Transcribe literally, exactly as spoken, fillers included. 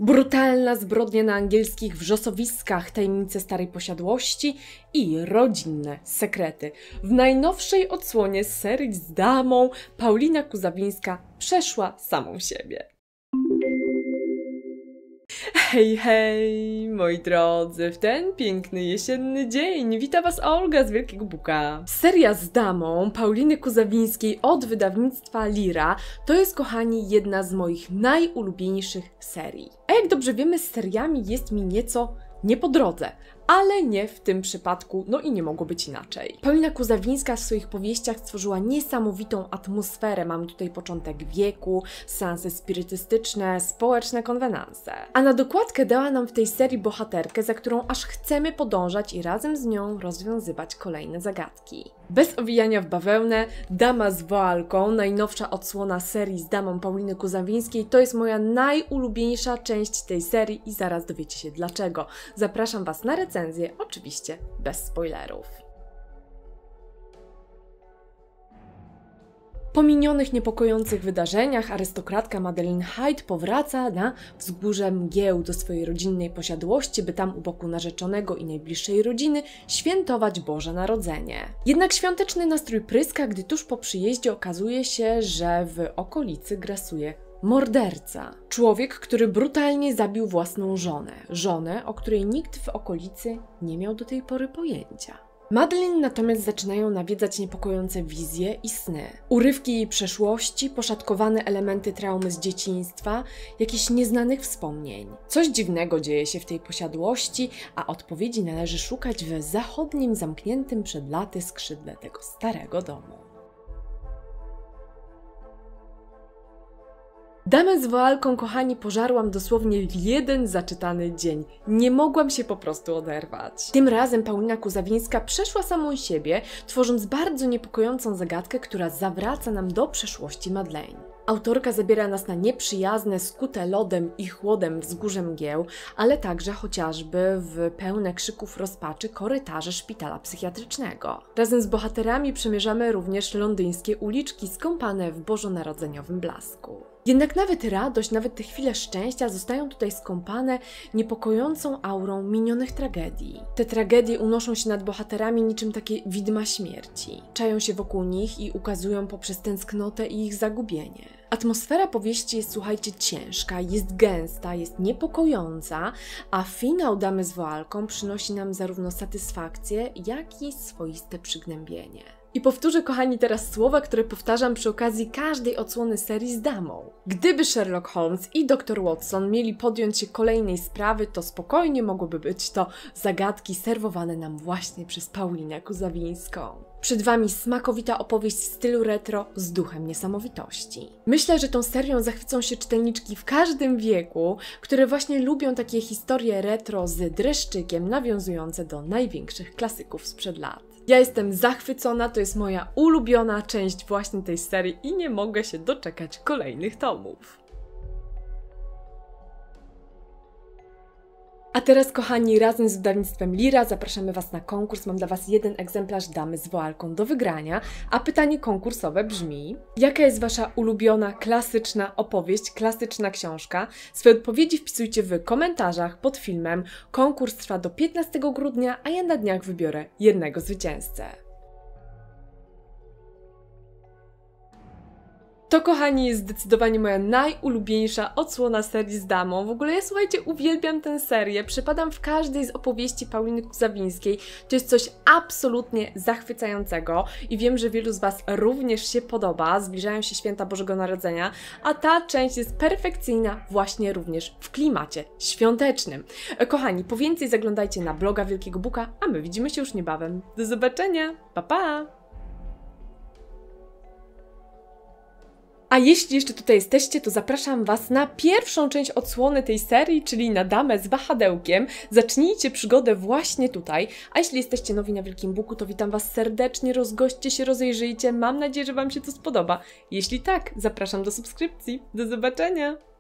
brutalna zbrodnia na angielskich wrzosowiskach, tajemnice starej posiadłości i rodzinne sekrety. W najnowszej odsłonie serii z damą Paulina Kuzawińska przeszła samą siebie. Hej, hej, moi drodzy, w ten piękny jesienny dzień wita Was Olga z Wielkiego Buka. Seria z damą Pauliny Kuzawińskiej od wydawnictwa Lira to jest, kochani, jedna z moich najulubieńszych serii. A jak dobrze wiemy, z seriami jest mi nieco nie po drodze, ale nie w tym przypadku, no i nie mogło być inaczej. Paulina Kuzawińska w swoich powieściach stworzyła niesamowitą atmosferę. Mamy tutaj początek wieku, seanse spirytystyczne, społeczne konwenanse. A na dokładkę dała nam w tej serii bohaterkę, za którą aż chcemy podążać i razem z nią rozwiązywać kolejne zagadki. Bez owijania w bawełnę, Dama z woalką, najnowsza odsłona serii z damą Pauliny Kuzawińskiej, to jest moja najulubieńsza część tej serii i zaraz dowiecie się dlaczego. Zapraszam Was na recenzję, oczywiście bez spoilerów. Po minionych niepokojących wydarzeniach arystokratka Madeleine Hyde powraca na wzgórze mgieł do swojej rodzinnej posiadłości, by tam u boku narzeczonego i najbliższej rodziny świętować Boże Narodzenie. Jednak świąteczny nastrój pryska, gdy tuż po przyjeździe okazuje się, że w okolicy grasuje morderca. Człowiek, który brutalnie zabił własną żonę. Żonę, o której nikt w okolicy nie miał do tej pory pojęcia. Madeleine natomiast zaczynają nawiedzać niepokojące wizje i sny. Urywki jej przeszłości, poszatkowane elementy traumy z dzieciństwa, jakichś nieznanych wspomnień. Coś dziwnego dzieje się w tej posiadłości, a odpowiedzi należy szukać w zachodnim, zamkniętym przed laty skrzydle tego starego domu. Damę z woalką, kochani, pożarłam dosłownie w jeden zaczytany dzień. Nie mogłam się po prostu oderwać. Tym razem Paulina Kuzawińska przeszła samą siebie, tworząc bardzo niepokojącą zagadkę, która zawraca nam do przeszłości Madeleine. Autorka zabiera nas na nieprzyjazne, skute lodem i chłodem wzgórze mgieł, ale także chociażby w pełne krzyków rozpaczy korytarze szpitala psychiatrycznego. Razem z bohaterami przemierzamy również londyńskie uliczki skąpane w bożonarodzeniowym blasku. Jednak nawet radość, nawet te chwile szczęścia zostają tutaj skąpane niepokojącą aurą minionych tragedii. Te tragedie unoszą się nad bohaterami niczym takie widma śmierci. Czają się wokół nich i ukazują poprzez tęsknotę i ich zagubienie. Atmosfera powieści jest, słuchajcie, ciężka, jest gęsta, jest niepokojąca, a finał Damy z woalką przynosi nam zarówno satysfakcję, jak i swoiste przygnębienie. I powtórzę, kochani, teraz słowa, które powtarzam przy okazji każdej odsłony serii z damą. Gdyby Sherlock Holmes i doktor Watson mieli podjąć się kolejnej sprawy, to spokojnie mogłyby być to zagadki serwowane nam właśnie przez Paulinę Kuzawińską. Przed Wami smakowita opowieść w stylu retro z duchem niesamowitości. Myślę, że tą serią zachwycą się czytelniczki w każdym wieku, które właśnie lubią takie historie retro z dreszczykiem nawiązujące do największych klasyków sprzed lat. Ja jestem zachwycona, to jest moja ulubiona część właśnie tej serii i nie mogę się doczekać kolejnych tomów. A teraz, kochani, razem z wydawnictwem Lira zapraszamy Was na konkurs. Mam dla Was jeden egzemplarz Damy z woalką do wygrania, a pytanie konkursowe brzmi: jaka jest Wasza ulubiona, klasyczna opowieść, klasyczna książka? Swoje odpowiedzi wpisujcie w komentarzach pod filmem. Konkurs trwa do piętnastego grudnia, a ja na dniach wybiorę jednego zwycięzcę. To, kochani, jest zdecydowanie moja najulubieńsza odsłona serii z damą. W ogóle ja, słuchajcie, uwielbiam tę serię. Przypadam w każdej z opowieści Pauliny Kuzawińskiej. To jest coś absolutnie zachwycającego i wiem, że wielu z Was również się podoba. Zbliżają się święta Bożego Narodzenia, a ta część jest perfekcyjna właśnie również w klimacie świątecznym. Kochani, po więcej zaglądajcie na bloga Wielkiego Buka, a my widzimy się już niebawem. Do zobaczenia! Pa, pa! A jeśli jeszcze tutaj jesteście, to zapraszam Was na pierwszą część odsłony tej serii, czyli na Damę z wahadełkiem. Zacznijcie przygodę właśnie tutaj. A jeśli jesteście nowi na Wielkim Buku, to witam Was serdecznie, rozgośćcie się, rozejrzyjcie. Mam nadzieję, że Wam się to spodoba. Jeśli tak, zapraszam do subskrypcji. Do zobaczenia!